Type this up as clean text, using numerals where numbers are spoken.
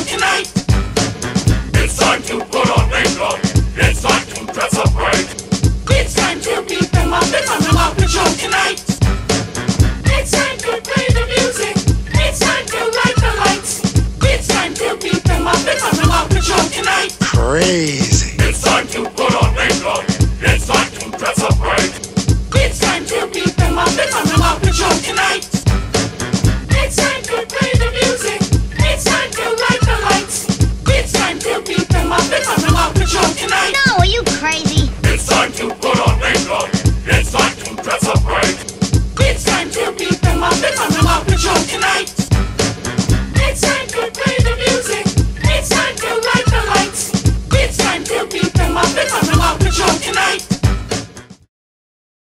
tonight. It's time to put on makeup. It's time to dress up right. It's time to beat them up. It's time to Paw Patrol tonight. It's time to play the music. It's time to light the lights. It's time to beat them up. It's time to Paw Patrol tonight. Crazy. It's time to put on makeup. It's time to dress up right. It's time to beat them up. It's time to Paw Patrol tonight. It's time to play the music. It's time to light the lights. It's time to beat them up. It's time to Paw Patrol tonight. No, are you crazy? It's time to put on makeup.